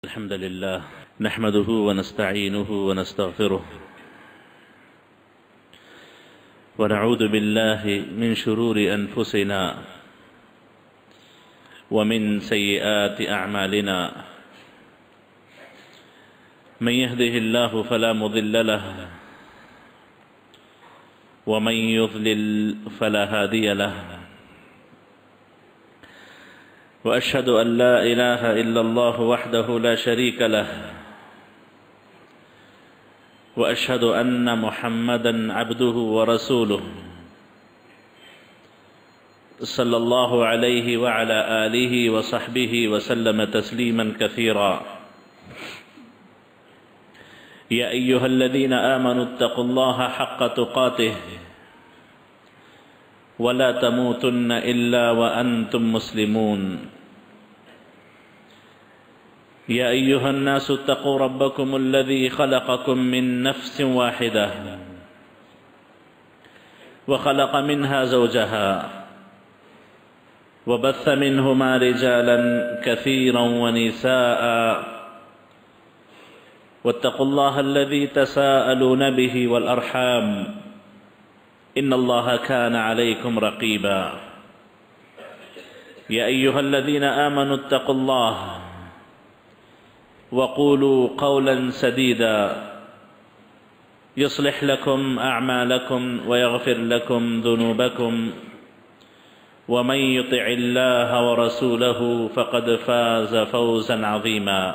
الحمد لله نحمده ونستعينه ونستغفره ونعوذ بالله من شرور أنفسنا ومن سيئات أعمالنا من يهده الله فلا مضل له ومن يضلل فلا هادي له وأشهد أن لا إله إلا الله وحده لا شريك له وأشهد أن محمدًا عبده ورسوله صلى الله عليه وعلى آله وصحبه وسلم تسليمًا كثيرا يا أيها الذين آمنوا اتقوا الله حق تقاته ولا تموتن إلا وأنتم مسلمون يا أيها الناس اتقوا ربكم الذي خلقكم من نفس واحدة وخلق منها زوجها وبث منهما رجالا كثيرا ونساء واتقوا الله الذي تساءلون به والأرحام إن الله كان عليكم رقيبا يا أيها الذين آمنوا اتقوا الله وقولوا قولا سديدا يصلح لكم أعمالكم ويغفر لكم ذنوبكم ومن يطع الله ورسوله فقد فاز فوزا عظيما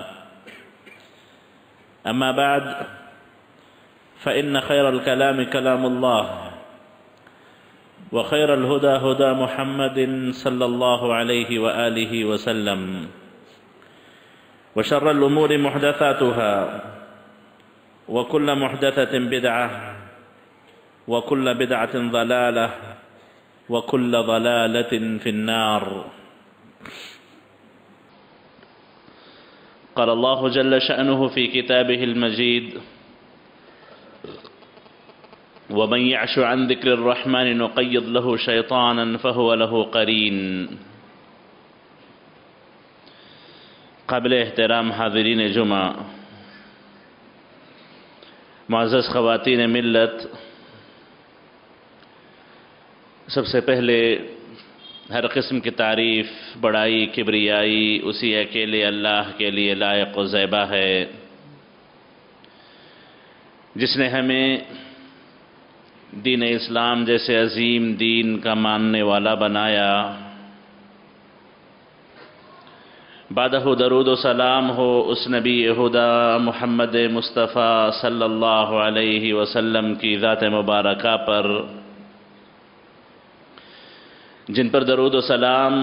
أما بعد فإن خير الكلام كلام الله وخير الهدى هدى محمد صلى الله عليه وآله وسلم وشر الأمور محدثاتها وكل محدثة بدعة وكل بدعة ضلالة وكل ضلالة في النار. قال الله جل شأنه في كتابه المجيد ومن يعش عن ذكر الرحمن نقيض له شيطانا فهو له قرين. قابل احترام حاضرین جمعہ، معزز خواتین ملت، سب سے پہلے ہر قسم کی تعریف، بڑائی، کبریائی اسی اکیلے اللہ کے لیے لائق و زیبا ہے، جس نے ہمیں دین اسلام جیسے عظیم دین کا ماننے والا بنایا۔ بعدہ درود و سلام ہو اس نبی خدا محمد مصطفیٰ صلی اللہ علیہ وسلم کی ذات مبارکہ پر، جن پر درود و سلام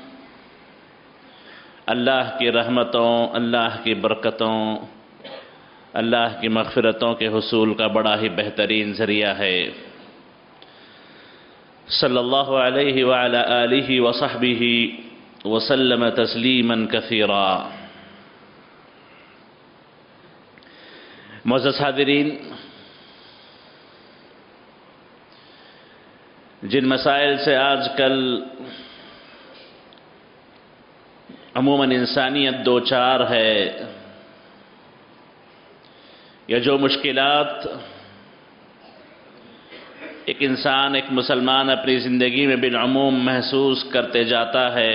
اللہ کی رحمتوں، اللہ کی برکتوں، اللہ کی مغفرتوں کے حصول کا بڑا ہی بہترین ذریعہ ہے۔ صلی اللہ علیہ وعلی آلہ وصحبہ وسلم تسلیما کثیرا۔ معزز حاضرین، جن مسائل سے آج کل عموماً انسانیت دوچار ہے، یا جو مشکلات ایک انسان، ایک مسلمان اپنی زندگی میں بالعموم محسوس کرتے جاتا ہے،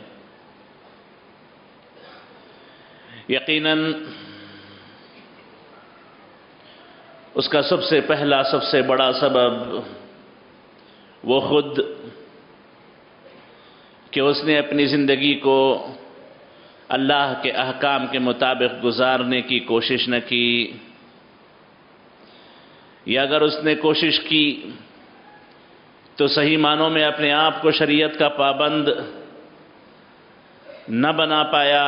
یقیناً اس کا سب سے پہلا، سب سے بڑا سبب وہ خود کہ اس نے اپنی زندگی کو اللہ کے احکام کے مطابق گزارنے کی کوشش نہ کی، یا اگر اس نے کوشش کی تو صحیح معنوں میں اپنے آپ کو شریعت کا پابند نہ بنا پایا،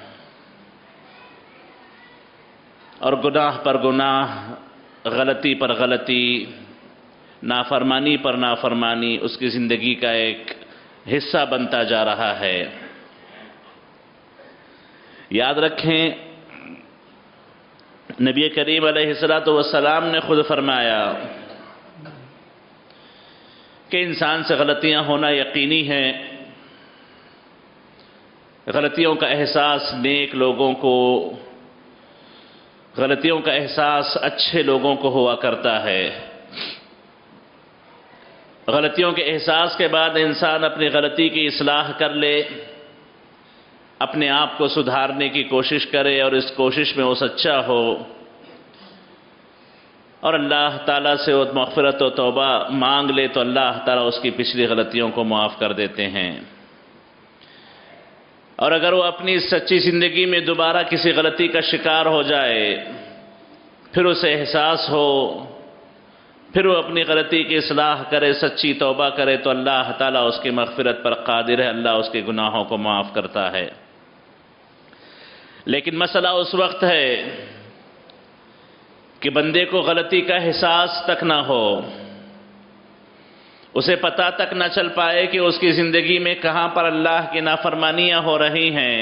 اور گناہ پر گناہ، غلطی پر غلطی، نافرمانی پر نافرمانی اس کی زندگی کا ایک حصہ بنتا جا رہا ہے۔ یاد رکھیں، نبی کریم علیہ السلام نے خود فرمایا کہ انسان سے غلطیاں ہونا یقینی ہیں، غلطیوں کا احساس نیک لوگوں کو، غلطیوں کا احساس اچھے لوگوں کو ہوا کرتا ہے۔ غلطیوں کے احساس کے بعد انسان اپنی غلطی کی اصلاح کر لے، اپنے آپ کو سدھارنے کی کوشش کرے اور اس کوشش میں وہ سچا ہو، اور اللہ تعالیٰ سے وہ مغفرت و توبہ مانگ لے تو اللہ تعالیٰ اس کی پچھلی غلطیوں کو معاف کر دیتے ہیں۔ اور اگر وہ اپنی سچی زندگی میں دوبارہ کسی غلطی کا شکار ہو جائے، پھر اسے احساس ہو، پھر وہ اپنی غلطی کی اصلاح کرے، سچی توبہ کرے، تو اللہ تعالیٰ اس کی مغفرت پر قادر ہے، اللہ اس کے گناہوں کو معاف کرتا ہے۔ لیکن مسئلہ اس وقت ہے کہ بندے کو غلطی کا احساس تک نہ ہو، اسے پتہ تک نہ چل پائے کہ اس کی زندگی میں کہاں پر اللہ کی نافرمانیاں ہو رہی ہیں،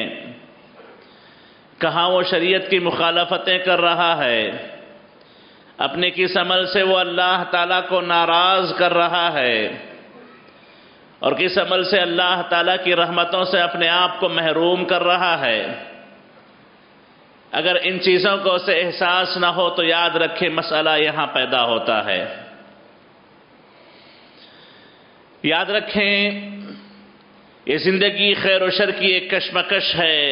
کہاں وہ شریعت کی مخالفتیں کر رہا ہے، اپنے کس عمل سے وہ اللہ تعالیٰ کو ناراض کر رہا ہے، اور کس عمل سے اللہ تعالیٰ کی رحمتوں سے اپنے آپ کو محروم کر رہا ہے۔ اگر ان چیزوں کو اسے احساس نہ ہو تو یاد رکھے مسئلہ یہاں پیدا ہوتا ہے۔ یاد رکھیں یہ زندگی خیر و شر کی ایک کشمکش ہے،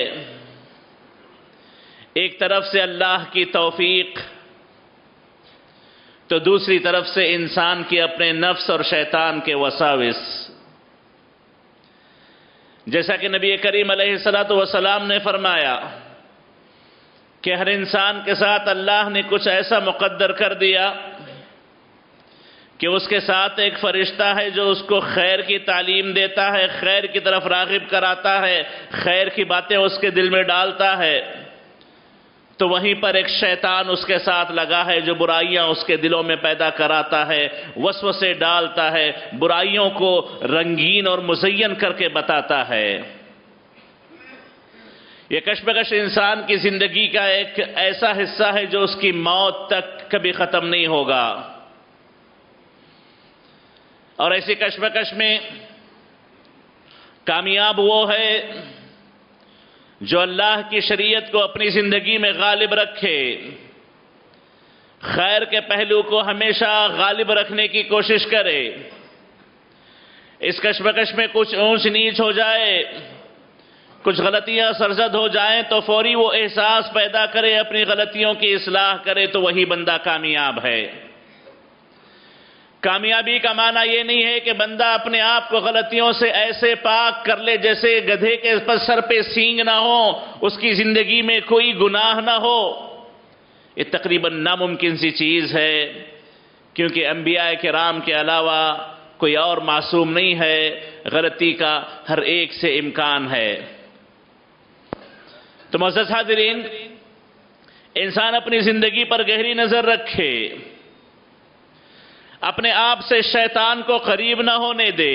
ایک طرف سے اللہ کی توفیق تو دوسری طرف سے انسان کے اپنے نفس اور شیطان کے وساوس۔ جیسا کہ نبی کریم علیہ السلام نے فرمایا کہ ہر انسان کے ساتھ اللہ نے کچھ ایسا مقدر کر دیا کہ اس کے ساتھ ایک فرشتہ ہے جو اس کو خیر کی تعلیم دیتا ہے، خیر کی طرف راغب کراتا ہے، خیر کی باتیں اس کے دل میں ڈالتا ہے، تو وہیں پر ایک شیطان اس کے ساتھ لگا ہے جو برائیاں اس کے دلوں میں پیدا کراتا ہے، وسوسے ڈالتا ہے، برائیوں کو رنگین اور مزین کر کے بتاتا ہے۔ یہ کشمکش انسان کی زندگی کا ایک ایسا حصہ ہے جو اس کی موت تک کبھی ختم نہیں ہوگا، اور ایسی کشمکش میں کامیاب وہ ہے جو اللہ کی شریعت کو اپنی زندگی میں غالب رکھے، خیر کے پہلو کو ہمیشہ غالب رکھنے کی کوشش کرے۔ اس کشمکش میں کچھ اونچ نیچ ہو جائے، کچھ غلطیاں سرزد ہو جائیں تو فوری وہ احساس پیدا کرے، اپنی غلطیوں کی اصلاح کرے، تو وہی بندہ کامیاب ہے۔ کامیابی کا معنی یہ نہیں ہے کہ بندہ اپنے آپ کو غلطیوں سے ایسے پاک کر لے جیسے گدھے کے سر پہ سینگ نہ ہو، اس کی زندگی میں کوئی گناہ نہ ہو۔ یہ تقریباً ناممکن سی چیز ہے، کیونکہ انبیاء کرام کے علاوہ کوئی اور معصوم نہیں ہے، غلطی کا ہر ایک سے امکان ہے۔ تو معزز حاضرین، انسان اپنی زندگی پر گہری نظر رکھے، اپنے آپ سے شیطان کو قریب نہ ہونے دے۔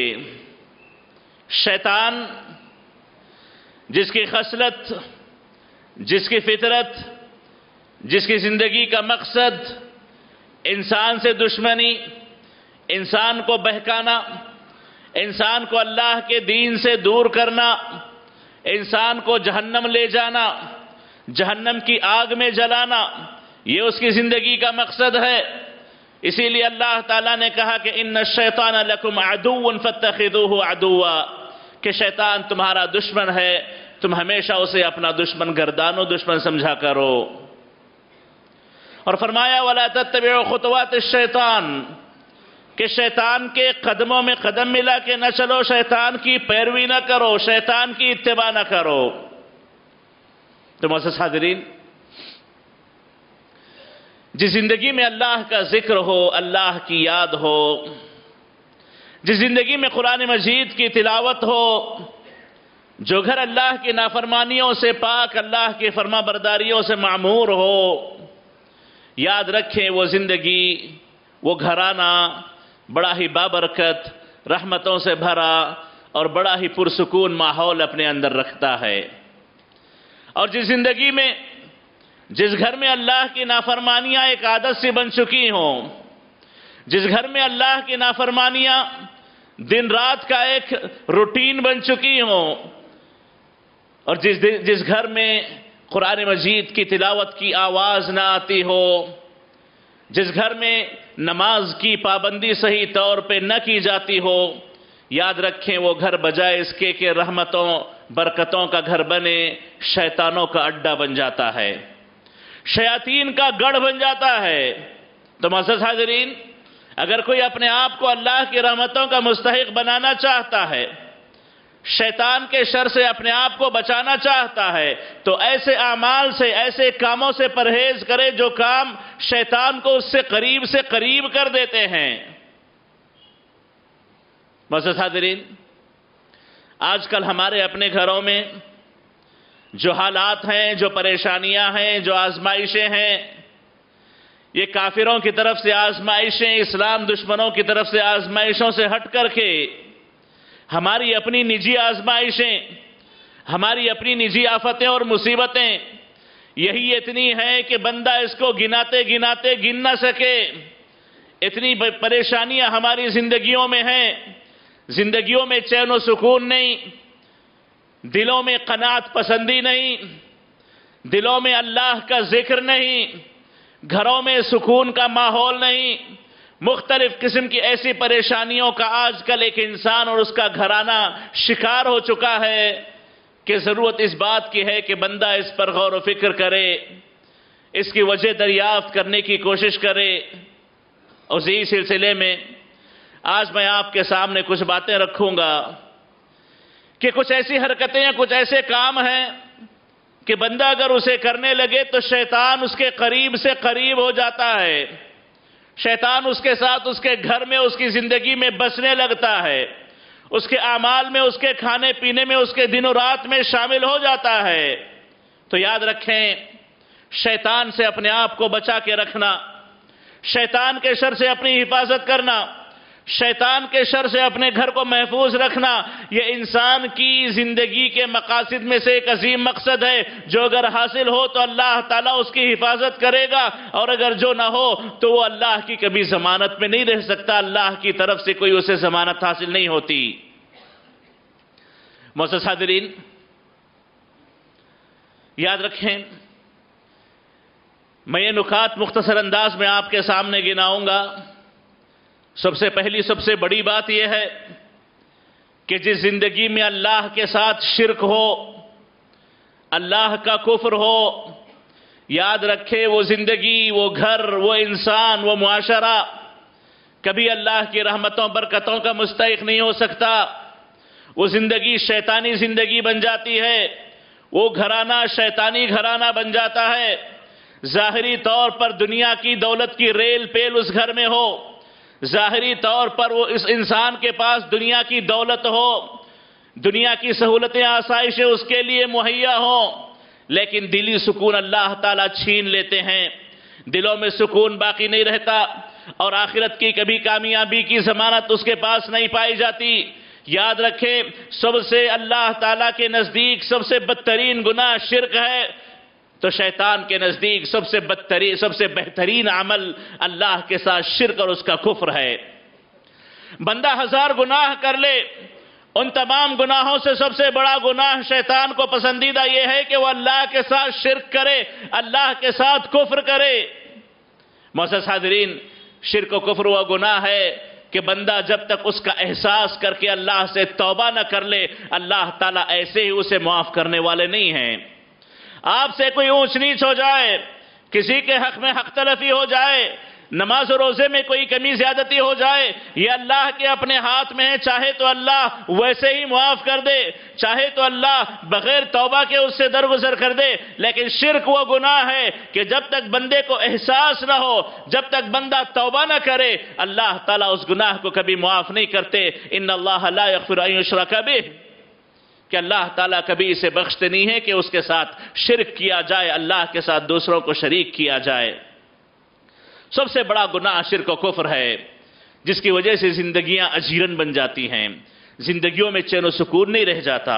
شیطان جس کی خصلت، جس کی فطرت، جس کی زندگی کا مقصد انسان سے دشمنی، انسان کو بہکانا، انسان کو اللہ کے دین سے دور کرنا، انسان کو جہنم لے جانا، جہنم کی آگ میں جلانا، یہ اس کی زندگی کا مقصد ہے۔ اسی لیے اللہ تعالیٰ نے کہا کہ ان الشیطان لکم عدو فاتخذوہ عدوا، کہ شیطان تمہارا دشمن ہے، تم ہمیشہ اسے اپنا دشمن گردانو، دشمن سمجھا کرو۔ اور فرمایا وَلَا تَتَّبِعُوا خُطُوَاتِ الشَّيْطَانِ، کہ شیطان کے قدموں میں قدم ملا کے نہ چلو، شیطان کی پیروی نہ کرو، شیطان کی اتباع نہ کرو۔ تو معزز حاضرین، جس زندگی میں اللہ کا ذکر ہو، اللہ کی یاد ہو، جس زندگی میں قرآن مجید کی تلاوت ہو، جو گھر اللہ کی نافرمانیوں سے پاک، اللہ کی فرما برداریوں سے معمور ہو، یاد رکھیں وہ زندگی، وہ گھرانہ بڑا ہی بابرکت، رحمتوں سے بھرا اور بڑا ہی پرسکون ماحول اپنے اندر رکھتا ہے۔ اور جس زندگی میں، جس گھر میں اللہ کی نافرمانیاں ایک عادت سی بن چکی ہوں، جس گھر میں اللہ کی نافرمانیاں دن رات کا ایک روٹین بن چکی ہوں، اور جس گھر میں قرآن مجید کی تلاوت کی آواز نہ آتی ہو، جس گھر میں نماز کی پابندی صحیح طور پہ نہ کی جاتی ہو، یاد رکھیں وہ گھر بجائے اس کے کہ رحمتوں برکتوں کا گھر بنے، شیطانوں کا اڈا بن جاتا ہے، شیاطین کا گڑھ بن جاتا ہے۔ تو معزز حاضرین، اگر کوئی اپنے آپ کو اللہ کی رحمتوں کا مستحق بنانا چاہتا ہے، شیطان کے شر سے اپنے آپ کو بچانا چاہتا ہے، تو ایسے اعمال سے، ایسے کاموں سے پرہیز کرے جو کام شیطان کو اس سے قریب کر دیتے ہیں۔ معزز حاضرین، آج کل ہمارے اپنے گھروں میں جو حالات ہیں، جو پریشانیاں ہیں، جو آزمائشیں ہیں، یہ کافروں کی طرف سے آزمائشیں، اسلام دشمنوں کی طرف سے آزمائشوں سے ہٹ کر کے ہماری اپنی نجی آزمائشیں، ہماری اپنی نجی آفتیں اور مصیبتیں یہی اتنی ہیں کہ بندہ اس کو گناتے گناتے گن نہ سکے۔ اتنی پریشانیاں ہماری زندگیوں میں ہیں، زندگیوں میں چین و سکون نہیں، دلوں میں قناعت پسندی نہیں، دلوں میں اللہ کا ذکر نہیں، گھروں میں سکون کا ماحول نہیں، مختلف قسم کی ایسی پریشانیوں کا آج کل ایک انسان اور اس کا گھرانہ شکار ہو چکا ہے کہ ضرورت اس بات کی ہے کہ بندہ اس پر غور و فکر کرے، اس کی وجہ دریافت کرنے کی کوشش کرے۔ اور اسی سلسلے میں آج میں آپ کے سامنے کچھ باتیں رکھوں گا کہ کچھ ایسی حرکتیں یا کچھ ایسے کام ہیں کہ بندہ اگر اسے کرنے لگے تو شیطان اس کے قریب سے قریب ہو جاتا ہے، شیطان اس کے ساتھ اس کے گھر میں، اس کی زندگی میں بسنے لگتا ہے، اس کے اعمال میں، اس کے کھانے پینے میں، اس کے دن و رات میں شامل ہو جاتا ہے۔ تو یاد رکھیں، شیطان سے اپنے آپ کو بچا کے رکھنا، شیطان کے شر سے اپنی حفاظت کرنا، شیطان کے شر سے اپنے گھر کو محفوظ رکھنا، یہ انسان کی زندگی کے مقاصد میں سے ایک عظیم مقصد ہے جو اگر حاصل ہو تو اللہ تعالیٰ اس کی حفاظت کرے گا، اور اگر جو نہ ہو تو وہ اللہ کی کبھی ضمانت میں نہیں رہ سکتا، اللہ کی طرف سے کوئی اسے ضمانت حاصل نہیں ہوتی۔ معزز حاضرین، یاد رکھیں، میں یہ نکات مختصر انداز میں آپ کے سامنے گناؤں گا۔ سب سے پہلی، سب سے بڑی بات یہ ہے کہ جس زندگی میں اللہ کے ساتھ شرک ہو، اللہ کا کفر ہو، یاد رکھے وہ زندگی، وہ گھر، وہ انسان، وہ معاشرہ کبھی اللہ کی رحمتوں برکتوں کا مستحق نہیں ہو سکتا۔ وہ زندگی شیطانی زندگی بن جاتی ہے، وہ گھرانہ شیطانی گھرانہ بن جاتا ہے۔ ظاہری طور پر دنیا کی دولت کی ریل پیل اس گھر میں ہو، ظاہری طور پر وہ اس انسان کے پاس دنیا کی دولت ہو، دنیا کی سہولتیں آسائشیں اس کے لیے مہیا ہوں، لیکن دلی سکون اللہ تعالیٰ چھین لیتے ہیں، دلوں میں سکون باقی نہیں رہتا، اور آخرت کی کبھی کامیابی کی ضمانت اس کے پاس نہیں پائی جاتی۔ یاد رکھیں، سب سے اللہ تعالیٰ کے نزدیک سب سے بدترین گناہ شرک ہے، تو شیطان کے نزدیک سب سے بہترین عمل اللہ کے ساتھ شرک اور اس کا کفر ہے۔ بندہ ہزار گناہ کر لے، ان تمام گناہوں سے سب سے بڑا گناہ شیطان کو پسندیدہ یہ ہے کہ وہ اللہ کے ساتھ شرک کرے، اللہ کے ساتھ کفر کرے۔ معزز حاضرین، شرک و کفر وہ گناہ ہے کہ بندہ جب تک اس کا احساس کر کے اللہ سے توبہ نہ کر لے، اللہ تعالیٰ ایسے ہی اسے معاف کرنے والے نہیں ہیں۔ آپ سے کوئی اونچ نیچ ہو جائے، کسی کے حق میں حق تلفی ہو جائے، نماز و روزے میں کوئی کمی زیادتی ہو جائے، یہ اللہ کے اپنے ہاتھ میں ہے، چاہے تو اللہ ویسے ہی معاف کر دے، چاہے تو اللہ بغیر توبہ کے اس سے درگزر کر دے۔ لیکن شرک وہ گناہ ہے کہ جب تک بندے کو احساس نہ ہو، جب تک بندہ توبہ نہ کرے، اللہ تعالیٰ اس گناہ کو کبھی معاف نہیں کرتے۔ ان اللہ لا یغفر ان یشرک بہ، کہ اللہ تعالیٰ کبھی اسے بخشتے نہیں ہے کہ اس کے ساتھ شرک کیا جائے، اللہ کے ساتھ دوسروں کو شریک کیا جائے۔ سب سے بڑا گناہ شرک و کفر ہے، جس کی وجہ سے زندگیاں اجیرن بن جاتی ہیں، زندگیوں میں چین و سکون نہیں رہ جاتا۔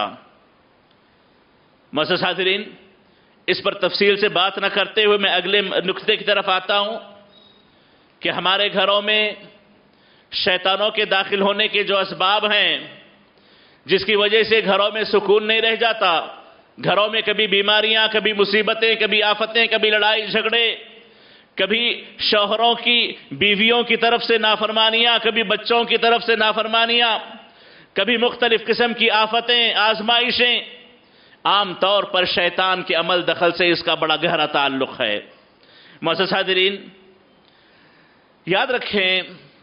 معزز حاضرین، اس پر تفصیل سے بات نہ کرتے ہوئے میں اگلے نقطے کی طرف آتا ہوں کہ ہمارے گھروں میں شیطانوں کے داخل ہونے کے جو اسباب ہیں، جس کی وجہ سے گھروں میں سکون نہیں رہ جاتا، گھروں میں کبھی بیماریاں، کبھی مصیبتیں، کبھی آفتیں، کبھی لڑائی جھگڑے، کبھی شوہروں کی بیویوں کی طرف سے نافرمانیاں، کبھی بچوں کی طرف سے نافرمانیاں، کبھی مختلف قسم کی آفتیں، آزمائشیں، عام طور پر شیطان کے عمل دخل سے اس کا بڑا گہرا تعلق ہے۔ معزز حاضرین، یاد رکھیں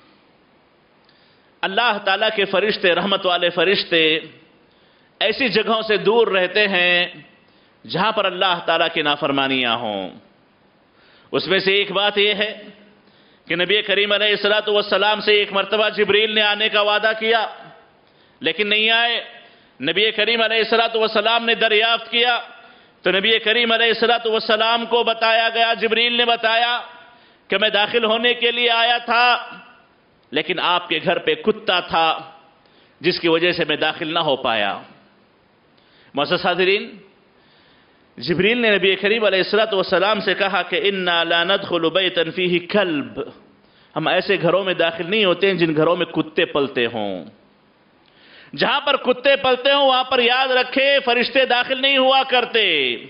اللہ تعالیٰ کے فرشتے، رحمت والے فرشتے ایسی جگہوں سے دور رہتے ہیں جہاں پر اللہ تعالیٰ کی نافرمانیاں ہوں۔ اس میں سے ایک بات یہ ہے کہ نبی کریم علیہ السلام سے ایک مرتبہ جبریل نے آنے کا وعدہ کیا لیکن نہیں آئے۔ نبی کریم علیہ السلام نے دریافت کیا تو نبی کریم علیہ السلام کو بتایا گیا، جبریل نے بتایا کہ میں داخل ہونے کے لیے آیا تھا لیکن آپ کے گھر پہ کتا تھا جس کی وجہ سے میں داخل نہ ہو پایا۔ معزز حاضرین، جبریل نے نبی کریم علیہ السلام سے کہا کہ اِنَّا لَا نَدْخُلُ بَيْتًا فِيهِ كَلْبٌ، ہم ایسے گھروں میں داخل نہیں ہوتے ہیں جن گھروں میں کتے پلتے ہوں۔ جہاں پر کتے پلتے ہوں وہاں پر یاد رکھے فرشتے داخل نہیں ہوا کرتے،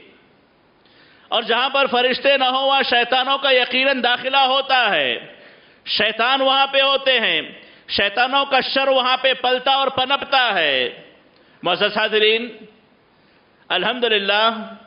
اور جہاں پر فرشتے نہ ہوں وہاں شیطانوں کا یقیناً داخلہ ہوتا ہے۔ شیطان وہاں پہ ہوتے ہیں، شیطانوں کا شر وہاں پہ پلتا اور پنپتا ہے۔ معزز حاضرین، الحمدللہ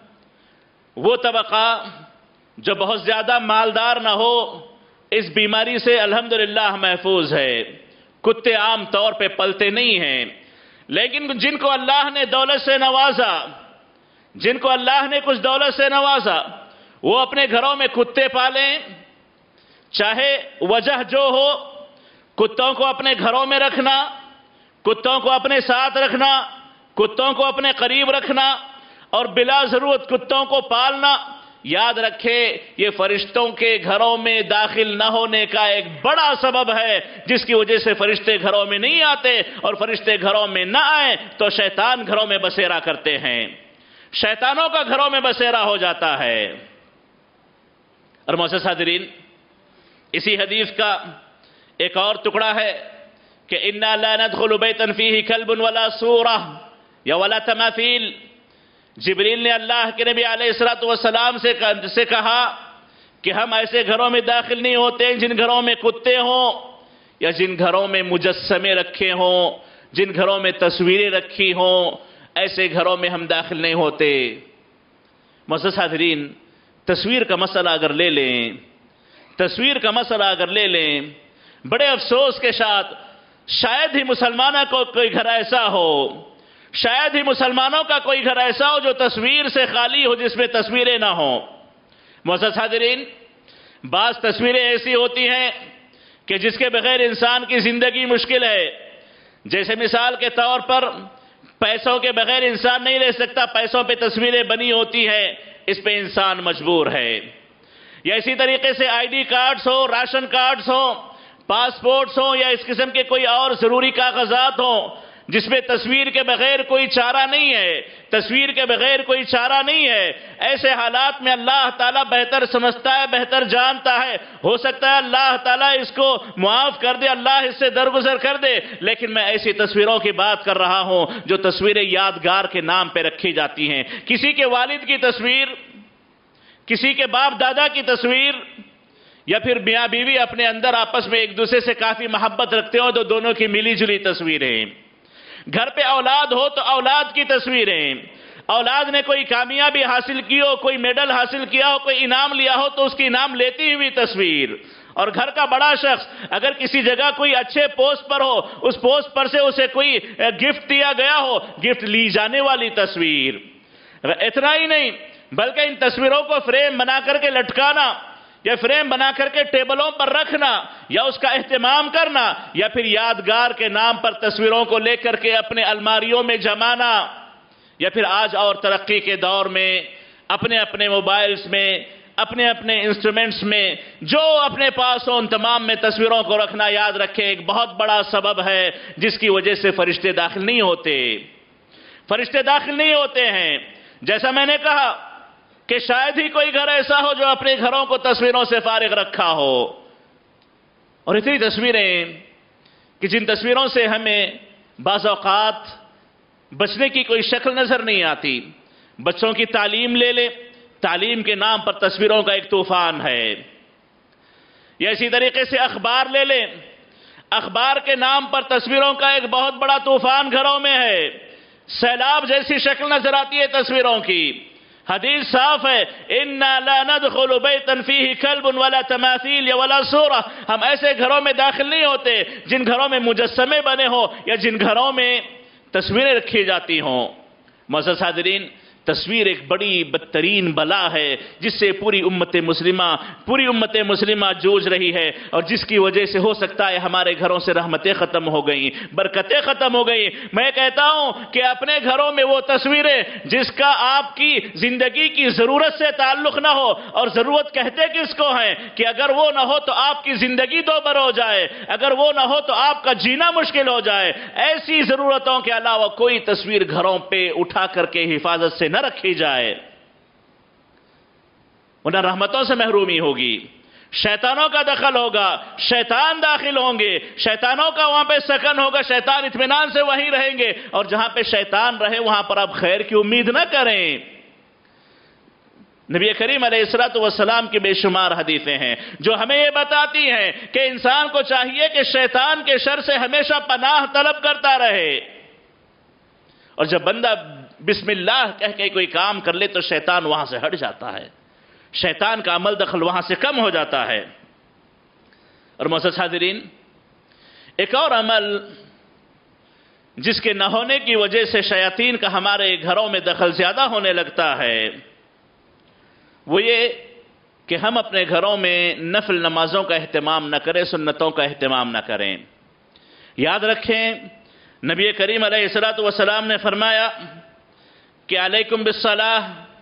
وہ طبقہ جو بہت زیادہ مالدار نہ ہو اس بیماری سے الحمدللہ محفوظ ہے۔ کتے عام طور پہ پلتے نہیں ہیں، لیکن جن کو اللہ نے دولت سے نوازا، جن کو اللہ نے کچھ دولت سے نوازا، وہ اپنے گھروں میں کتے پالیں، چاہے وجہ جو ہو، کتوں کو اپنے گھروں میں رکھنا، کتوں کو اپنے ساتھ رکھنا، کتوں کو اپنے قریب رکھنا اور بلا ضرورت کتوں کو پالنا، یاد رکھے یہ فرشتوں کے گھروں میں داخل نہ ہونے کا ایک بڑا سبب ہے، جس کی وجہ سے فرشتے گھروں میں نہیں آتے، اور فرشتے گھروں میں نہ آئیں تو شیطان گھروں میں بسیرا کرتے ہیں، شیطانوں کا گھروں میں بسیرا ہو جاتا ہے۔ اور معزز حاضرین، اسی حدیث کا ایک اور ٹکڑا ہے کہ اِنَّا لَا نَدْخُلُ بَيْتًا فِيهِ كَلْبٌ وَلَا صُورَةٌ یا وَلَا تَمَاثِيلٌ۔ جبریل نے اللہ کے نبی علیہ السلام سے کہا کہ ہم ایسے گھروں میں داخل نہیں ہوتے جن گھروں میں کتے ہوں یا جن گھروں میں مجسمے رکھے ہوں، جن گھروں میں تصویریں رکھی ہوں، ایسے گھروں میں ہم داخل نہیں ہوتے۔ معزز حاضرین، تصویر کا مسئلہ اگر لے لیں، تصویر کا مسئلہ اگر لے لیں، بڑے افسوس کے ساتھ شاید ہی مسلمانوں کو کوئی گھر ایسا ہو، شاید ہی مسلمانوں کا کوئی گھر ایسا ہو جو تصویر سے خالی ہو، جس میں تصویریں نہ ہوں۔ معزز حاضرین، بعض تصویریں ایسی ہوتی ہیں کہ جس کے بغیر انسان کی زندگی مشکل ہے، جیسے مثال کے طور پر پیسوں کے بغیر انسان نہیں رہ سکتا، پیسوں پہ تصویریں بنی ہوتی ہیں، اس پہ انسان مجبور ہے۔ یا اسی طریقے سے آئی ڈی کارڈز ہو، راشن کارڈز ہو، پاسپورٹس ہوں، یا اس قسم کے کوئی اور ضروری کاغذات ہوں جس میں تصویر کے بغیر کوئی چارہ نہیں ہے، تصویر کے بغیر کوئی چارہ نہیں ہے، ایسے حالات میں اللہ تعالیٰ بہتر سمجھتا ہے، بہتر جانتا ہے، ہو سکتا ہے اللہ تعالیٰ اس کو معاف کر دے، اللہ اس سے درگزر کر دے، لیکن میں ایسی تصویروں کی بات کر رہا ہوں جو تصویریں یادگار کے نام پہ رکھی جاتی ہیں۔ کسی کے والد کی تصویر، کسی کے باپ دادا کی تصویر، یا پھر میاں بیوی اپنے اندر آپس میں ایک دوسرے سے کافی محبت رکھتے ہو تو دونوں کی ملی جلی تصویریں، گھر پہ اولاد ہو تو اولاد کی تصویریں، اولاد نے کوئی کامیابی حاصل کی ہو، کوئی میڈل حاصل کیا ہو، کوئی انعام لیا ہو تو اس کی انعام لیتی ہوئی تصویر، اور گھر کا بڑا شخص اگر کسی جگہ کوئی اچھے پوسٹ پر ہو، اس پوسٹ پر سے اسے کوئی گفٹ دیا گیا ہو، گفٹ لی جانے والی تصویر۔ اتنا ہی نہیں بلکہ ان تصویروں کو فریم بنا کر کے لٹکانا، یا فریم بنا کر کے ٹیبلوں پر رکھنا، یا اس کا اہتمام کرنا، یا پھر یادگار کے نام پر تصویروں کو لے کر کے اپنے الماریوں میں جمانا، یا پھر آج اور ترقی کے دور میں اپنے اپنے موبائلز میں، اپنے اپنے انسٹرومنٹس میں جو اپنے پاس ہو ان تمام میں تصویروں کو رکھنا، یاد رکھیں ایک بہت بڑا سبب ہے جس کی وجہ سے فرشتے داخل نہیں ہوتے، فرشتے داخل نہیں ہوتے ہیں۔ جیسا میں نے کہا کہ شاید ہی کوئی گھر ایسا ہو جو اپنے گھروں کو تصویروں سے فارغ رکھا ہو، اور اتنی تصویریں کہ جن تصویروں سے ہمیں بعض اوقات بچنے کی کوئی شکل نظر نہیں آتی، بچوں کی تعلیم لے لیں، تعلیم کے نام پر تصویروں کا ایک طوفان ہے. یا اسی طریقے سے اخبار لے لیں، اخبار کے نام پر تصویروں کا ایک بہت بڑا طوفان گھروں میں ہے. سیلاب جیسی شکل نظر آتی ہے تصویروں کی. حدیث صاف ہے، اِنَّا لَا نَدْخُلُ بَيْتًا فِيهِ كَلْبٌ وَلَا تَمَاثِيلٌ وَلَا صُورَةٌ. ہم ایسے گھروں میں داخل نہیں ہوتے جن گھروں میں مجسمے بنے ہوں یا جن گھروں میں تصویریں رکھی جاتی ہوں. معزز حاضرین، تصویر ایک بڑی بدترین بلا ہے جس سے پوری امت مسلمہ جوجھ رہی ہے، اور جس کی وجہ سے ہو سکتا ہے ہمارے گھروں سے رحمتیں ختم ہو گئیں، برکتیں ختم ہو گئیں. میں کہتا ہوں کہ اپنے گھروں میں وہ تصویریں جس کا آپ کی زندگی کی ضرورت سے تعلق نہ ہو، اور ضرورت کہتے کس کو ہیں کہ اگر وہ نہ ہو تو آپ کی زندگی دوبر ہو جائے، اگر وہ نہ ہو تو آپ کا جینا مشکل ہو جائے، ایسی ضرورتوں کے علاوہ کوئی تصویر گھروں پہ اٹھا کر کے حفاظت سے نہ رکھی جائے، ورنہ رحمتوں سے محرومی ہوگی. شیطانوں کا دخل ہوگا، شیطان داخل ہوں گے، شیطانوں کا وہاں پہ سکن ہوگا، شیطان اطمینان سے وہیں رہیں گے، اور جہاں پہ شیطان رہے وہاں پر آپ خیر کی امید نہ کریں. نبی کریم علیہ السلام کی بے شمار حدیثیں ہیں جو ہمیں یہ بتاتی ہیں کہ انسان کو چاہیے کہ شیطان کے شر سے ہمیشہ پناہ طلب کرتا رہے، اور جب بندہ بسم اللہ کہہ کے کوئی کام کر لے تو شیطان وہاں سے ہٹ جاتا ہے، شیطان کا عمل دخل وہاں سے کم ہو جاتا ہے. اور معزز حاضرین، ایک اور عمل جس کے نہ ہونے کی وجہ سے شیاطین کا ہمارے گھروں میں دخل زیادہ ہونے لگتا ہے، وہ یہ کہ ہم اپنے گھروں میں نفل نمازوں کا اہتمام نہ کریں، سنتوں کا اہتمام نہ کریں. یاد رکھیں، نبی کریم علیہ السلام نے فرمایا کہ علیکم بالصلاۃ،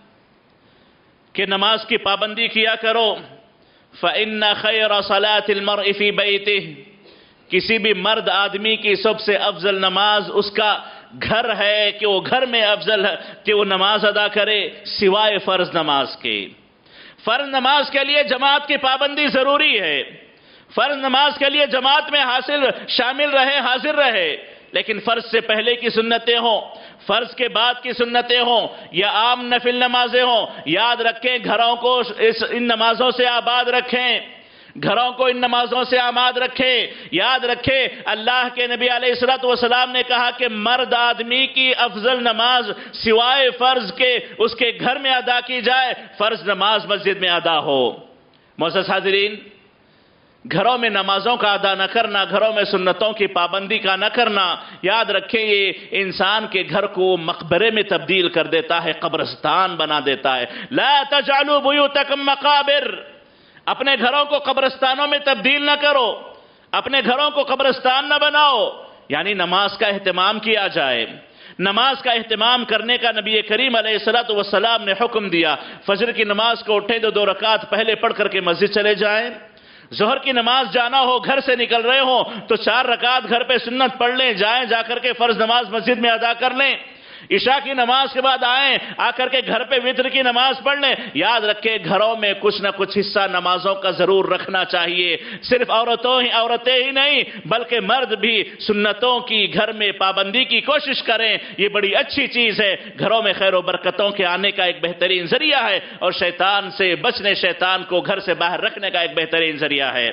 کہ نماز کی پابندی کیا کرو. فإن خیر صلاۃ المرء فی بیتہ، کسی بھی مرد آدمی کی سب سے افضل نماز اس کا گھر ہے، کہ وہ گھر میں افضل ہے کہ وہ نماز ادا کرے سوائے فرض نماز کے. فرض نماز کے لیے جماعت کی پابندی ضروری ہے، فرض نماز کے لیے جماعت میں شامل رہے، حاضر رہے، لیکن فرض سے پہلے کی سنتیں ہوں، فرض کے بعد کی سنتیں ہوں، یا عام نفل نمازیں ہوں، یاد رکھیں گھروں کو ان نمازوں سے آباد رکھیں، گھروں کو ان نمازوں سے آماد رکھیں. یاد رکھیں اللہ کے نبی علیہ السلام نے کہا کہ مرد آدمی کی افضل نماز سوائے فرض کے اس کے گھر میں ادا کی جائے، فرض نماز مسجد میں ادا ہو. معزز حاضرین، گھروں میں نمازوں کا ادا نہ کرنا، گھروں میں سنتوں کی پابندی کا نہ کرنا، یاد رکھیں یہ انسان کے گھر کو مقبرے میں تبدیل کر دیتا ہے، قبرستان بنا دیتا ہے. لا تجعلوا بیوتکم مقابر، اپنے گھروں کو قبرستانوں میں تبدیل نہ کرو، اپنے گھروں کو قبرستان نہ بناؤ. یعنی نماز کا اہتمام کیا جائے. نماز کا اہتمام کرنے کا نبی کریم علیہ السلام نے حکم دیا. فجر کی نماز کو اٹھیں تو 2 رکعت پہلے پڑھ کر کے مسجد چلے جائیں. ظہر کی نماز جانا ہو، گھر سے نکل رہے ہوں تو 4 رکعت گھر پہ سنت پڑھ لیں، جائیں جا کر کے فرض نماز مسجد میں ادا کر لیں. عشاء کی نماز کے بعد آئیں، آ کر کے گھر پہ وتر کی نماز پڑھ لیں. یاد رکھیں گھروں میں کچھ نہ کچھ حصہ نمازوں کا ضرور رکھنا چاہیے. صرف عورتیں ہی نہیں بلکہ مرد بھی سنتوں کی گھر میں پابندی کی کوشش کریں. یہ بڑی اچھی چیز ہے، گھروں میں خیر و برکتوں کے آنے کا ایک بہترین ذریعہ ہے، اور شیطان سے بچنے، شیطان کو گھر سے باہر رکھنے کا ایک بہترین ذریعہ ہے.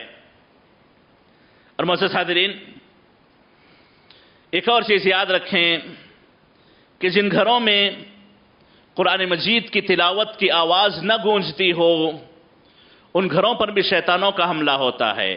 اور معزز حاضرین، ایک اور چیز یاد رکھیں کہ جن گھروں میں قرآن مجید کی تلاوت کی آواز نہ گونجتی ہو ان گھروں پر بھی شیطانوں کا حملہ ہوتا ہے.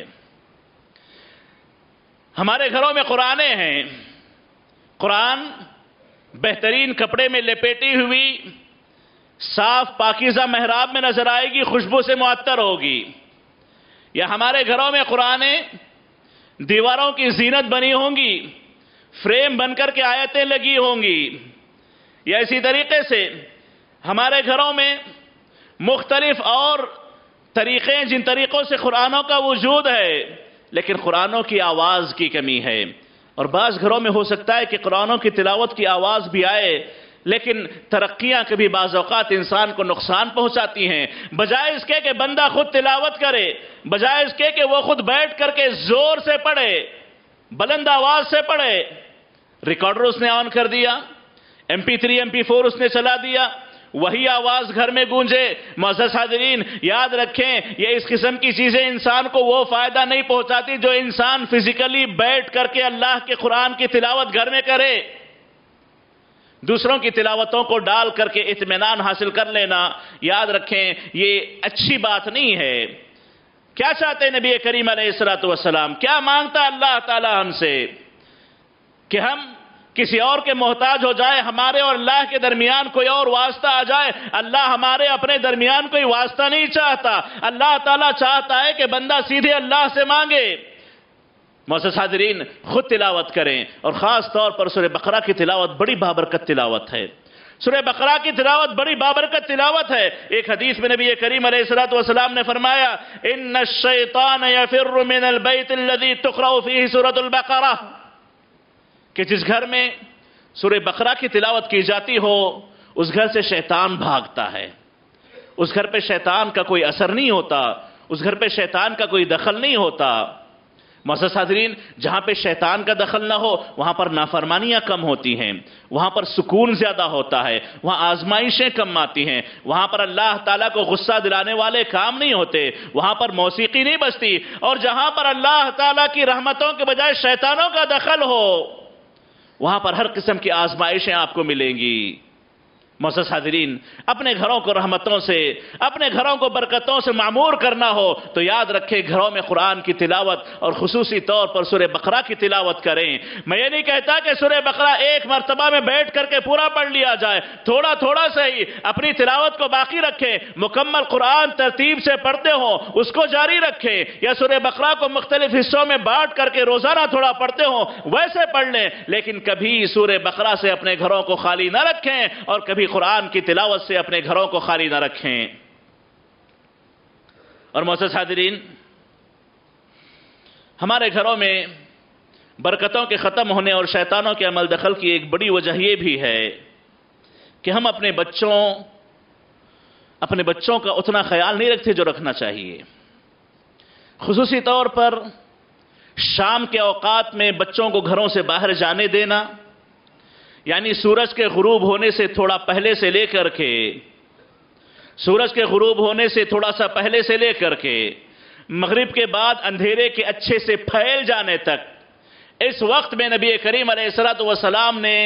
ہمارے گھروں میں قرآنیں ہیں، قرآن بہترین کپڑے میں لپیٹی ہوئی صاف پاکیزہ محراب میں نظر آئے گی، خوشبو سے معطر ہوگی. یا ہمارے گھروں میں قرآنیں دیواروں کی زینت بنی ہوں گی، فریم بن کر کے آیتیں لگی ہوں گی. یا اسی طریقے سے ہمارے گھروں میں مختلف اور طریقے، جن طریقوں سے قرآنوں کا وجود ہے لیکن قرآنوں کی آواز کی کمی ہے. اور بعض گھروں میں ہو سکتا ہے کہ قرآنوں کی تلاوت کی آواز بھی آئے لیکن ترقیاں کبھی بعض اوقات انسان کو نقصان پہنچاتی ہیں. بجائے اس کے کہ بندہ خود تلاوت کرے، بجائے اس کے کہ وہ خود بیٹھ کر کے زور سے پڑھے، بلند آواز سے پڑھے، ریکارڈر اس نے آن کر دیا، MP3 MP4 اس نے چلا دیا، وہی آواز گھر میں گونجے۔ معزز حاضرین، یاد رکھیں یہ اس قسم کی چیزیں انسان کو وہ فائدہ نہیں پہنچاتی جو انسان فزیکلی بیٹھ کر کے اللہ کے قرآن کی تلاوت گھر میں کرے۔ دوسروں کی تلاوتوں کو ڈال کر کے اطمینان حاصل کر لینا، یاد رکھیں یہ اچھی بات نہیں ہے۔ کیا چاہتے نبی کریم علیہ السلام؟ کیا مانگتا اللہ تعالی ہم سے؟ کہ ہم کسی اور کے محتاج ہو جائے، ہمارے اور اللہ کے درمیان کوئی اور واسطہ آ جائے؟ اللہ ہمارے اپنے درمیان کوئی واسطہ نہیں چاہتا۔ اللہ تعالیٰ چاہتا ہے کہ بندہ سیدھے اللہ سے مانگے۔ معزز حاضرین، خود تلاوت کریں، اور خاص طور پر سورہ بقرہ کی تلاوت بڑی بابرکت تلاوت ہے۔ سورہ بقرہ کی تلاوت بڑی بابرکت تلاوت ہے۔ ایک حدیث میں نبی کریم علیہ السلام نے فرمایا، ان الشیطان یفر من البیت الذی تقرأ فیہ سورۃ البقرہ، کہ جس گھر میں سورہ بقرہ کی تلاوت کی جاتی ہو اس گھر سے شیطان بھاگتا ہے۔ اس گھر پہ شیطان کا کوئی اثر نہیں ہوتا، اس گھر پہ شیطان کا کوئی دخل نہیں ہوتا۔ معزز حاضرین، جہاں پہ شیطان کا دخل نہ ہو وہاں پر نافرمانیاں کم ہوتی ہیں، وہاں پر سکون زیادہ ہوتا ہے، وہاں آزمائشیں کم آتی ہیں، وہاں پر اللہ تعالیٰ کو غصہ دلانے والے کام نہیں ہوتے، وہاں پر موسیقی نہیں بجتی، اور جہاں پر اللہ تعالیٰ کی رحمتوں کے بجائے شیطانوں کا دخل ہو وہاں پر ہر قسم کی آزمائشیں آپ کو ملیں گی۔ معزز حاضرین، اپنے گھروں کو رحمتوں سے، اپنے گھروں کو برکتوں سے معمور کرنا ہو تو یاد رکھیں گھروں میں قرآن کی تلاوت اور خصوصی طور پر سورہ بقرہ کی تلاوت کریں۔ میں یہ نہیں کہتا کہ سورہ بقرہ ایک مرتبہ میں بیٹھ کر کے پورا پڑھ لیا جائے، تھوڑا تھوڑا سے ہی اپنی تلاوت کو باقی رکھیں۔ مکمل قرآن ترتیب سے پڑھتے ہوں اس کو جاری رکھیں، یا سورہ بقرہ کو مختلف حصوں میں بانٹ کر کے روزانہ تھوڑا پڑھتے ہوں ویسے پڑھ لیں، لیکن کبھی سورہ بقرہ سے اپنے گھروں کو خالی نہ رکھیں اور کبھی قرآن کی تلاوت سے اپنے گھروں کو خالی نہ رکھیں۔ اور معزز حاضرین، ہمارے گھروں میں برکتوں کے ختم ہونے اور شیطانوں کے عمل دخل کی ایک بڑی وجہ یہ بھی ہے کہ ہم اپنے بچوں کا اتنا خیال نہیں رکھتے جو رکھنا چاہیے۔ خصوصی طور پر شام کے اوقات میں بچوں کو گھروں سے باہر جانے دینا، یعنی سورج کے غروب ہونے سے تھوڑا پہلے سے لے کر کے سورج کے غروب ہونے سے تھوڑا سا پہلے سے لے کر کے مغرب کے بعد اندھیرے کے اچھے سے پھیل جانے تک، اس وقت میں نبی کریم علیہ السلام نے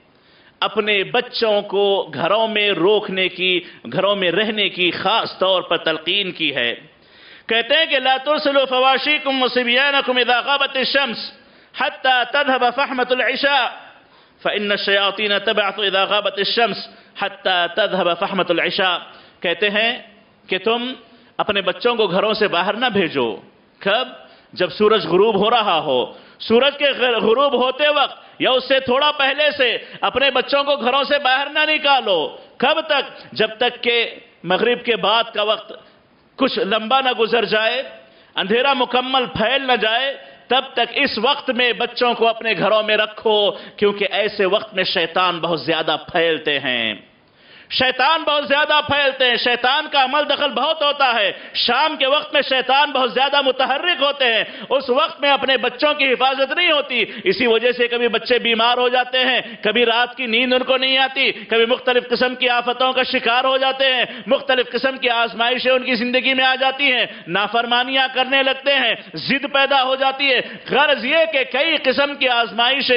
اپنے بچوں کو گھروں میں روکنے کی، گھروں میں رہنے کی خاص طور پر تلقین کی ہے۔ کہتے ہیں کہ لا ترسلوا فواشیکم وصبیانکم اذا غابت الشمس حتی تذهب فحمة العشاء فإن الشياطين تبعث إذا غابت الشمس حتى تذهب فحمة العشاء۔ کہتے ہیں کہ تم اپنے بچوں کو گھروں سے باہر نہ بھیجو۔ کب؟ جب سورج غروب ہو رہا ہو۔ سورج کے غروب ہوتے وقت یا اس سے تھوڑا پہلے سے اپنے بچوں کو گھروں سے باہر نہ نکالو۔ کب تک؟ جب تک کہ مغرب کے بعد کا وقت کچھ لمبا نہ گزر جائے، اندھیرا مکمل پھیل نہ جائے، تب تک اس وقت میں بچوں کو اپنے گھروں میں رکھو، کیونکہ ایسے وقت میں شیطان بہت زیادہ پھیلتے ہیں۔ شیطان بہت زیادہ پھیلتے ہیں، شیطان کا عمل دخل بہت ہوتا ہے۔ شام کے وقت میں شیطان بہت زیادہ متحرک ہوتے ہیں، اس وقت میں اپنے بچوں کی حفاظت نہیں ہوتی، اسی وجہ سے کبھی بچے بیمار ہو جاتے ہیں، کبھی رات کی نیند ان کو نہیں آتی، کبھی مختلف قسم کی آفتوں کا شکار ہو جاتے ہیں، مختلف قسم کی آزمائشیں ان کی زندگی میں آ جاتی ہیں، نافرمانیاں کرنے لگتے ہیں، ضد پیدا ہو جاتی ہے۔ غرض یہ کہ کئی قسم کی آزمائشیں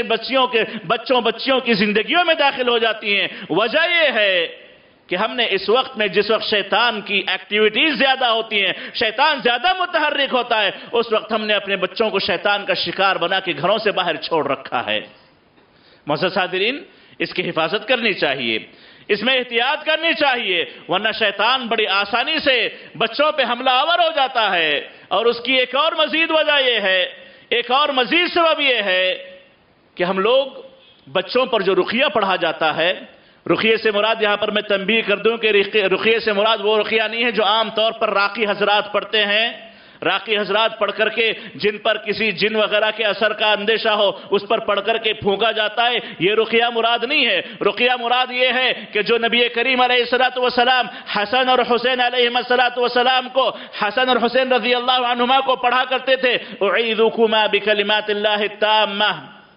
بچوں کی زندگیوں میں داخل ہو جاتی ہیں۔ وجہ یہ ہے کہ ہم نے اس وقت میں، جس وقت شیطان کی ایکٹیویٹیز زیادہ ہوتی ہیں، شیطان زیادہ متحرک ہوتا ہے، اس وقت ہم نے اپنے بچوں کو شیطان کا شکار بنا کے گھروں سے باہر چھوڑ رکھا ہے۔ معزز حاضرین، اس کی حفاظت کرنی چاہیے، اس میں احتیاط کرنی چاہیے، ورنہ شیطان بڑی آسانی سے بچوں پہ حملہ آور ہو جاتا ہے۔ اور اس کی ایک اور مزید وجہ یہ ہے، ایک اور مزید سبب یہ ہے کہ ہم لوگ بچوں پر جو رقیہ پڑھا جاتا ہے، رقیے سے مراد یہاں پر میں تنبیہ کر دوں کہ رقیے سے مراد وہ رقیہ نہیں ہے جو عام طور پر راقی حضرات پڑھتے ہیں۔ راقی حضرات پڑھ کر کے جن پر کسی جن وغیرہ کے اثر کا اندیشہ ہو اس پر پڑھ کر کے پھونکا جاتا ہے، یہ رقیہ مراد نہیں ہے۔ رقیہ مراد یہ ہے کہ جو نبی کریم علیہ السلام حسن اور حسین علیہ السلام کو، حسن اور حسین رضی اللہ عنہما کو پڑھا کرتے تھے، اعیذکما بکلمات اللہ التامہ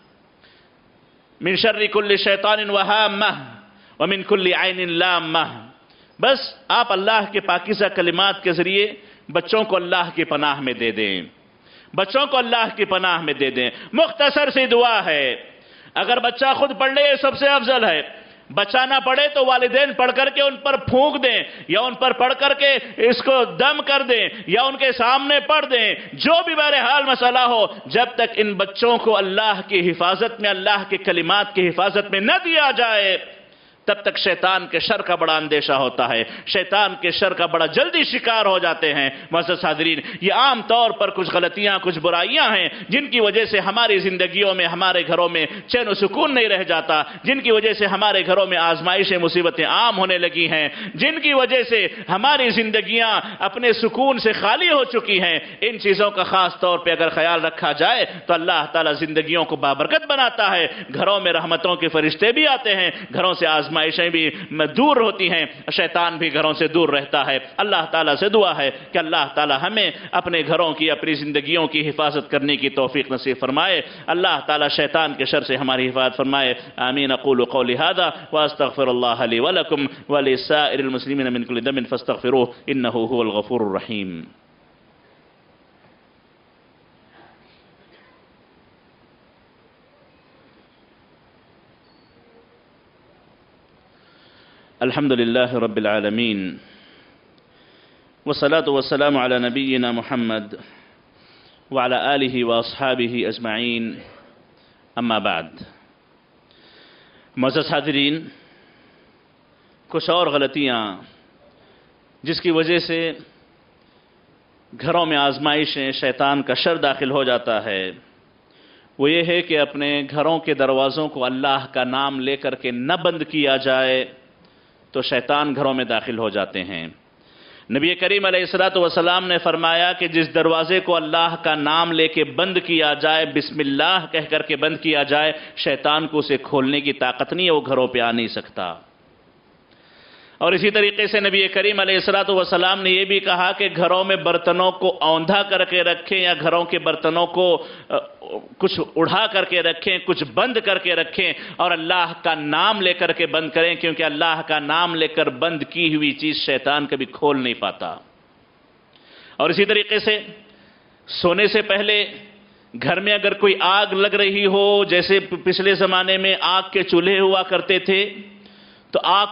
من شر کل شیطان وہامہ ومن کل عین لامہ۔ بس آپ اللہ کے پاکیزہ کلمات کے ذریعے بچوں کو اللہ کی پناہ میں دے دیں، بچوں کو اللہ کی پناہ میں دے دیں۔ مختصر سی دعا ہے، اگر بچہ خود پڑھ لے یہ سب سے افضل ہے، بچہ نہ پڑھے تو والدین پڑھ کر کے ان پر پھونک دیں، یا ان پر پڑھ کر کے اس کو دم کر دیں، یا ان کے سامنے پڑھ دیں، جو بھی بہرحال مسئلہ ہو، جب تک ان بچوں کو اللہ کی حفاظت میں، اللہ کے کلمات کی حفاظت میں نہ دیا جائے، تب تک شیطان کے شر کا بڑا اندیشہ ہوتا ہے، شیطان کے شر کا بڑا جلدی شکار ہو جاتے ہیں۔ معزز حاضرین، یہ عام طور پر کچھ غلطیاں، کچھ برائیاں ہیں جن کی وجہ سے ہماری زندگیوں میں، ہمارے گھروں میں چین و سکون نہیں رہ جاتا، جن کی وجہ سے ہمارے گھروں میں آزمائشیں، مصیبتیں عام ہونے لگی ہیں، جن کی وجہ سے ہماری زندگیاں اپنے سکون سے خالی ہو چکی ہیں۔ ان چیزوں کا خاص طور پہ اگر خیال رکھا جائے تو اللہ تعالیٰ زندگیوں کو بابرکت بناتا ہے، گھروں میں رحمتوں کے فرشتے بھی آتے ہیں، گھروں سے آزمائشیں بھی دور ہوتی ہیں، شیطان بھی گھروں سے دور رہتا ہے۔ اللہ تعالیٰ سے دعا ہے کہ اللہ تعالیٰ ہمیں اپنے گھروں کی، اپنی زندگیوں کی حفاظت کرنے کی توفیق نصیب فرمائے، اللہ تعالیٰ شیطان کے شر سے ہماری حفاظت فرمائے۔ آمین۔ اقول قولی ھذا واستغفر اللہ لی ولکم ولسائر المسلمین من کل ذنب فاستغفروہ انہ ھو الغفور الرحیم۔ الحمد لله رب العالمين والصلاة والسلام على نبينا محمد وعلى آله وأصحابه أجمعين أما بعد۔ معزز حاضرین، کچھ اور غلطیاں جس کی وجہ سے گھروں میں آزمائشیں، شیطان کا شر داخل ہو جاتا ہے، وہ یہ ہے کہ اپنے گھروں کے دروازوں کو اللہ کا نام لے کر کے نہ بند کیا جائے تو شیطان گھروں میں داخل ہو جاتے ہیں۔ نبی کریم علیہ السلام نے فرمایا کہ جس دروازے کو اللہ کا نام لے کے بند کیا جائے، بسم اللہ کہہ کر کے بند کیا جائے، شیطان کو اسے کھولنے کی طاقت نہیں ہے، وہ گھروں پہ آ نہیں سکتا۔ اور اسی طریقے سے نبی کریم علیہ السلام نے یہ بھی کہا کہ گھروں میں برتنوں کو اوندھا کر کے رکھیں، یا گھروں کے برتنوں کو کچھ اڑھا کر کے رکھیں، کچھ بند کر کے رکھیں، اور اللہ کا نام لے کر کے بند کریں، کیونکہ اللہ کا نام لے کر بند کی ہوئی چیز شیطان کبھی کھول نہیں پاتا۔ اور اسی طریقے سے سونے سے پہلے گھر میں اگر کوئی آگ لگ رہی ہو، جیسے پچھلے زمانے میں آگ کے چولہے ہوا کرتے تھے، تو آگ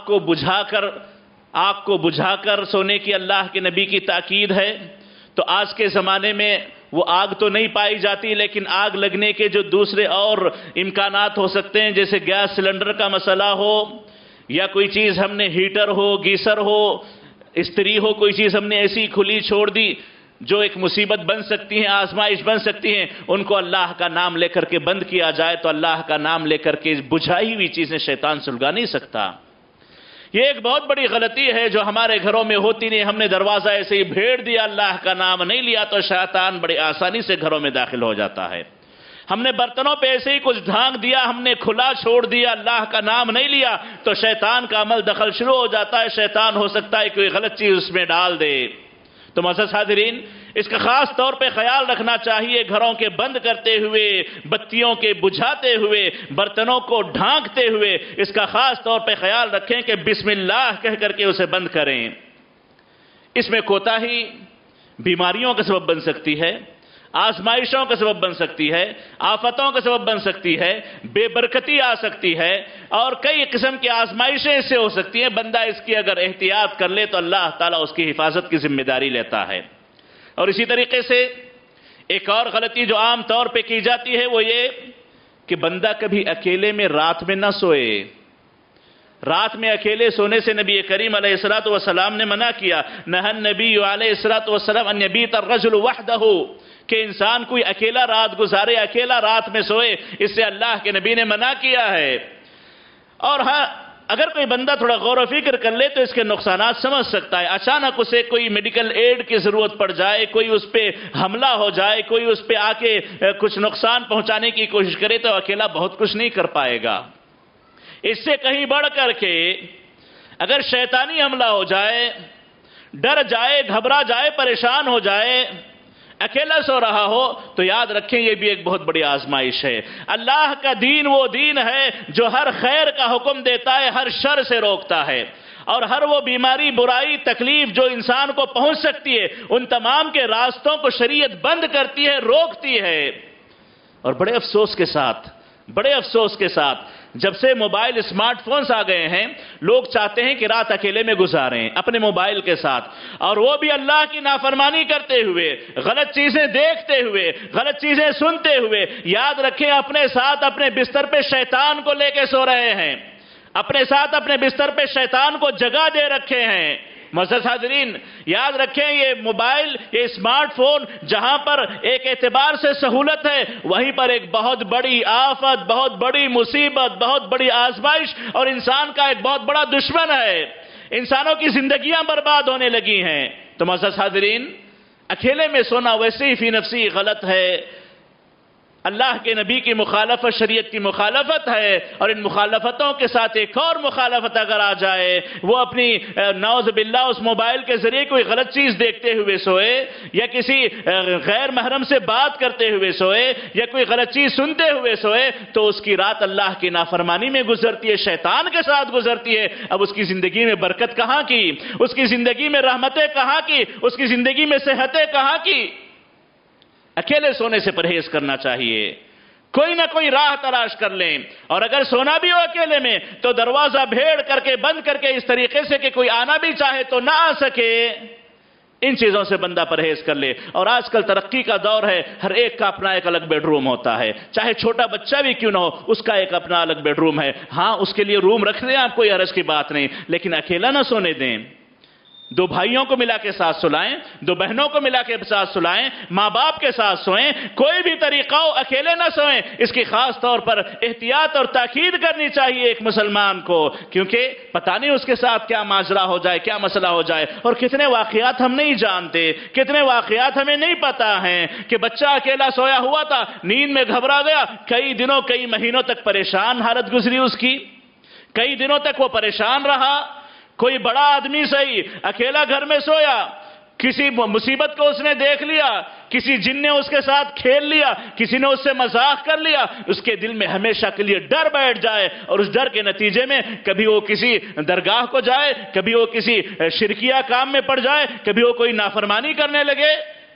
کو بجھا کر سونے کی اللہ کے نبی کی تاکید ہے۔ تو آج کے زمانے میں وہ آگ تو نہیں پائی جاتی، لیکن آگ لگنے کے جو دوسرے اور امکانات ہو سکتے ہیں، جیسے گیس سلنڈر کا مسئلہ ہو، یا کوئی چیز ہم نے ہیٹر ہو، گیسر ہو، استری ہو، کوئی چیز ہم نے ایسی کھلی چھوڑ دی جو ایک مصیبت بن سکتی ہیں، آزمائش بن سکتی ہیں، ان کو اللہ کا نام لے کر کے بند کیا جائے تو اللہ کا نام لے کر کے بجھائی ہوئی چیزیں شیطان سلگا نہیں سکتا۔ یہ ایک بہت بڑی غلطی ہے جو ہمارے گھروں میں ہوتی نہیں۔ ہم نے دروازہ ایسے ہی بھیڑ دیا، اللہ کا نام نہیں لیا تو شیطان بڑی آسانی سے گھروں میں داخل ہو جاتا ہے۔ ہم نے برتنوں پہ ایسے ہی کچھ ڈھانک دیا، ہم نے کھلا چھوڑ دیا، اللہ کا نام نہیں لیا تو شیطان کا عمل دخل شروع ہو جاتا ہے۔ شیطان ہو سکتا ہے کوئی غلط چیز اس میں ڈال دے۔ تو معزز حاضرین، اس کا خاص طور پہ خیال رکھنا چاہیے، گھروں کے بند کرتے ہوئے، بتیوں کے بجھاتے ہوئے، برتنوں کو ڈھانکتے ہوئے اس کا خاص طور پہ خیال رکھیں کہ بسم اللہ کہہ کر کے اسے بند کریں۔ اس میں کوتاہی بیماریوں کا سبب بن سکتی ہے، آزمائشوں کا سبب بن سکتی ہے، آفتوں کا سبب بن سکتی ہے، بے برکتی آ سکتی ہے، اور کئی قسم کی آزمائشیں اس سے ہو سکتی ہیں۔ بندہ اس کی اگر احتیاط کر لے تو اللہ تعالیٰ اس کی حفاظت کی ذمہ داری لیتا ہے۔ اور اسی طریقے سے ایک اور غلطی جو عام طور پہ کی جاتی ہے وہ یہ کہ بندہ کبھی اکیلے میں رات میں نہ سوئے۔ رات میں اکیلے سونے سے نبی کریم علیہ السلام نے منع کیا۔ نہى النبی علیہ السلام ان یبیت الرجل وحدہ، کہ انسان کوئی اکیلا رات گزارے، اکیلا رات میں سوئے، اس سے اللہ کے نبی نے منع کیا ہے۔ اور ہاں، اگر کوئی بندہ تھوڑا غور و فکر کر لے تو اس کے نقصانات سمجھ سکتا ہے۔ اچانک اسے کوئی میڈیکل ایڈ کی ضرورت پڑ جائے، کوئی اس پہ حملہ ہو جائے، کوئی اس پہ آ کے کچھ نقصان پہنچانے کی کوشش کرے تو اکیلا بہت کچھ نہیں کر پائے گا۔ اس سے کہیں بڑھ کر کے اگر شیطانی حملہ ہو جائے، ڈر جائے، گھبرا جائے، پریشان ہو جائے، اکیلا سو رہا ہو تو یاد رکھیں یہ بھی ایک بہت بڑی آزمائش ہے۔ اللہ کا دین وہ دین ہے جو ہر خیر کا حکم دیتا ہے، ہر شر سے روکتا ہے، اور ہر وہ بیماری، برائی، تکلیف جو انسان کو پہنچ سکتی ہے، ان تمام کے راستوں کو شریعت بند کرتی ہے، روکتی ہے۔ اور بڑے افسوس کے ساتھ جب سے موبائل اسمارٹ فونز آ گئے ہیں، لوگ چاہتے ہیں کہ رات اکیلے میں گزاریں اپنے موبائل کے ساتھ، اور وہ بھی اللہ کی نافرمانی کرتے ہوئے، غلط چیزیں دیکھتے ہوئے، غلط چیزیں سنتے ہوئے۔ یاد رکھیں اپنے ساتھ اپنے بستر پہ شیطان کو لے کے سو رہے ہیں، اپنے ساتھ اپنے بستر پہ شیطان کو جگہ دے رکھے ہیں۔ معزز حاضرین، یاد رکھیں یہ موبائل، یہ اسمارٹ فون جہاں پر ایک اعتبار سے سہولت ہے، وہیں پر ایک بہت بڑی آفت، بہت بڑی مصیبت، بہت بڑی آزمائش اور انسان کا ایک بہت بڑا دشمن ہے۔ انسانوں کی زندگیاں برباد ہونے لگی ہیں۔ تو معزز حاضرین، اکیلے میں سونا ویسے ہی فی نفسی غلط ہے، اللہ کے نبی کی مخالفت، شریعت کی مخالفت ہے، اور ان مخالفتوں کے ساتھ ایک اور مخالفت اگر آ جائے، وہ اپنی نعوذ باللہ اس موبائل کے ذریعے کوئی غلط چیز دیکھتے ہوئے سوئے، یا کسی غیر محرم سے بات کرتے ہوئے سوئے، یا کوئی غلط چیز سنتے ہوئے سوئے، تو اس کی رات اللہ کی نافرمانی میں گزرتی ہے، شیطان کے ساتھ گزرتی ہے۔ اب اس کی زندگی میں برکت کہاں کی، اس کی زندگی میں رحمتیں کہاں کی، اس کی زندگی میں صحتیں کہاں کی؟ اکیلے سونے سے پرہیز کرنا چاہیے، کوئی نہ کوئی راہ تلاش کر لیں، اور اگر سونا بھی ہو اکیلے میں تو دروازہ بھیڑ کر کے، بند کر کے، اس طریقے سے کہ کوئی آنا بھی چاہے تو نہ آ سکے۔ ان چیزوں سے بندہ پرہیز کر لے۔ اور آج کل ترقی کا دور ہے، ہر ایک کا اپنا ایک الگ بیڈ روم ہوتا ہے، چاہے چھوٹا بچہ بھی کیوں نہ ہو، اس کا ایک اپنا الگ بیڈ روم ہے۔ ہاں، اس کے لیے روم رکھ دیں آپ، کوئی عرض کی بات نہیں، لیکن اکیلا نہ سونے دیں۔ دو بھائیوں کو ملا کے ساتھ سلائیں، دو بہنوں کو ملا کے ساتھ سلائیں، ماں باپ کے ساتھ سوئیں، کوئی بھی طریقہ ہو اکیلے نہ سوئیں۔ اس کی خاص طور پر احتیاط اور تاکید کرنی چاہیے ایک مسلمان کو، کیونکہ پتہ نہیں اس کے ساتھ کیا ماجرا ہو جائے، کیا مسئلہ ہو جائے، اور کتنے واقعات ہم نہیں جانتے، کتنے واقعات ہمیں نہیں پتا ہیں کہ بچہ اکیلا سویا ہوا تھا، نیند میں گھبرا گیا، کئی دنوں، کئی مہینوں تک پریشان حالت گزری اس کی، کئی دنوں تک وہ پریشان رہا۔ کوئی بڑا آدمی صحیح اکیلا گھر میں سویا، کسی مصیبت کو اس نے دیکھ لیا، کسی جن نے اس کے ساتھ کھیل لیا، کسی نے اس سے مذاق کر لیا، اس کے دل میں ہمیشہ کے لیے ڈر بیٹھ جائے، اور اس ڈر کے نتیجے میں کبھی وہ کسی درگاہ کو جائے، کبھی وہ کسی شرکیہ کام میں پڑ جائے، کبھی وہ کوئی نافرمانی کرنے لگے۔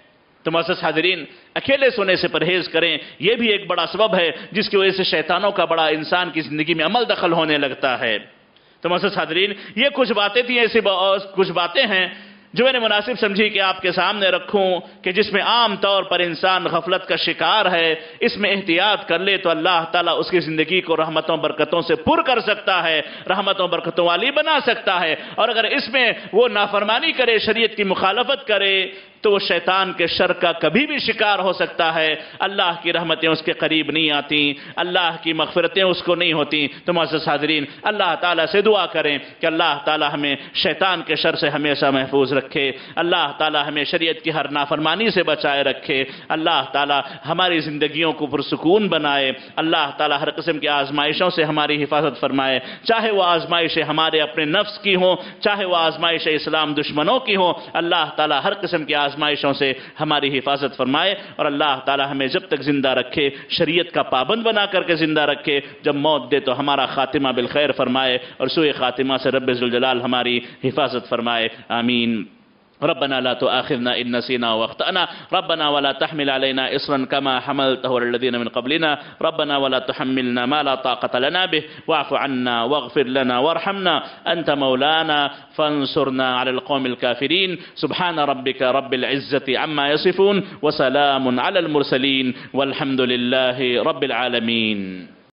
تو معزز حاضرین، اکیلے سونے سے پرہیز کریں، یہ بھی ایک بڑا سبب ہے جس کی وجہ سے شیطانوں کا بڑا انسان کی زندگی میں عمل دخل ہونے لگتا ہے۔ تو معزز حاضرین، یہ کچھ باتیں تھیں، ایسی کچھ باتیں ہیں جو میں نے مناسب سمجھی کہ آپ کے سامنے رکھوں، کہ جس میں عام طور پر انسان غفلت کا شکار ہے، اس میں احتیاط کر لے تو اللہ تعالیٰ اس کی زندگی کو رحمتوں برکتوں سے پر کر سکتا ہے، رحمتوں برکتوں والی بنا سکتا ہے۔ اور اگر اس میں وہ نافرمانی کرے، شریعت کی مخالفت کرے، تو وہ شیطان کے شر کا کبھی بھی شکار ہو سکتا ہے، اللہ کی رحمتیں اس کے قریب نہیں آتی، اللہ کی مغفرتیں اس کو نہیں ہوتی۔ تو معزز حاضرین، اللہ تعالیٰ سے دعا کریں کہ اللہ تعالیٰ ہمیں شیطان کے شر سے ہمیشہ محفوظ رکھے، اللہ تعالیٰ ہمیں شریعت کی ہر نافرمانی سے بچائے رکھے، اللہ تعالیٰ ہماری زندگیوں کو پرسکون بنائے، اللہ تعالیٰ ہر قسم کی آزمائشوں سے ہماری حفاظت فرمائے، چاہے وہ آزمائشیں ہمارے اپنے نفس کی ہوں، چاہے وہ آزمائشیں اسلام دشمنوں کی ہوں، اللہ تعالیٰ ہر قسم کی آزمائشوں سے ہماری حفاظت فرمائے، اور اللہ تعالیٰ ہمیں جب تک زندہ رکھے شریعت کا پابند بنا کر کے زندہ رکھے، جب موت دے تو ہمارا خاتمہ بالخیر فرمائے، اور سوء خاتمہ سے رب ذوالجلال ہماری حفاظت فرمائے، آمین۔ ربنا لا تؤاخذنا إن نسينا واخطأنا ربنا ولا تحمل علينا إصرا كما حملته على الذين من قبلنا ربنا ولا تحملنا ما لا طاقة لنا به واعف عنا واغفر لنا وارحمنا أنت مولانا فانصرنا على القوم الكافرين سبحان ربك رب العزة عما يصفون وسلام على المرسلين والحمد لله رب العالمين.